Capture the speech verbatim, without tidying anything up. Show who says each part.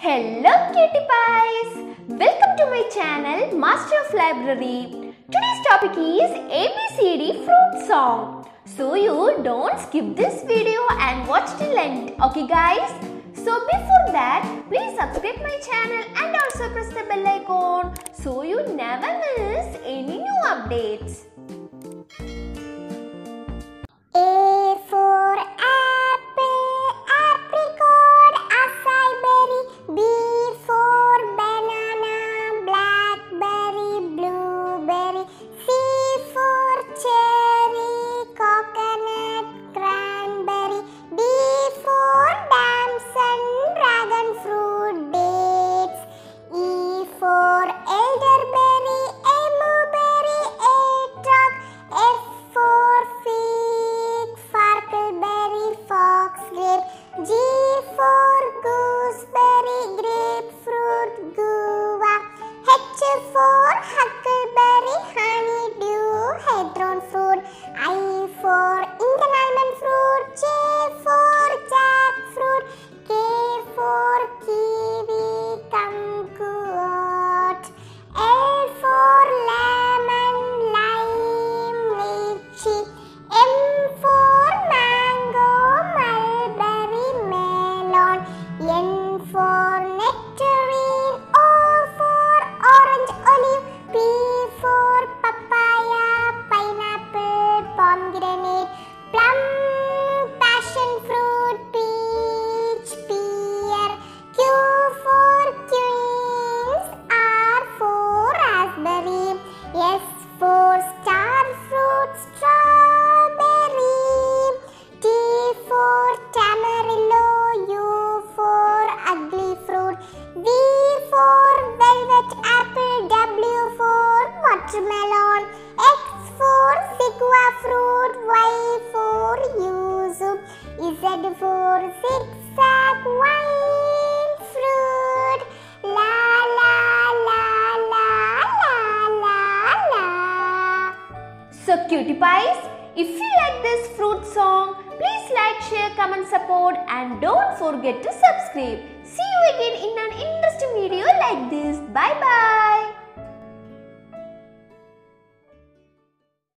Speaker 1: Hello cutie pies! Welcome to my channel Master of Library. Today's topic is A B C D fruit song. So you don't skip this video and watch till end. Okay guys? So before that, please subscribe my channel and also press the bell icon so you never miss any new updates.
Speaker 2: A for apple, apricot, acai berry. B for banana, blackberry, blueberry. C for cherry, coconut, cranberry. D for damson, dragon fruit, dates. E for elderberry, emuberry, etrog. F for fig, farkleberry, foxgrape. G for gooseberry, grapefruit, guava. H for huckleberry, honeydew, hedron fruit. I for Indian almond fruit. J for jackfruit. K for kiwi, kumquat. L for lemon, lime, lychee. M for mango, mulberry, melon. N for nectarine. O for orange, olive. P for papaya, pineapple, pomegranate, plum, passion fruit, peach, pear. Q for quince. R for raspberry. S for star fruit, strawberry. T for tamarillo. U for ugly fruit. V for velvet apple. W for watermelon. X for sigua fruit. Y for yuzu. Z for zigzag wine fruit. La la la la la la la.
Speaker 1: So cutie pies, if you like this fruit song, please like, share, comment, support and don't forget to subscribe. See you again in an interesting video like this. Bye bye.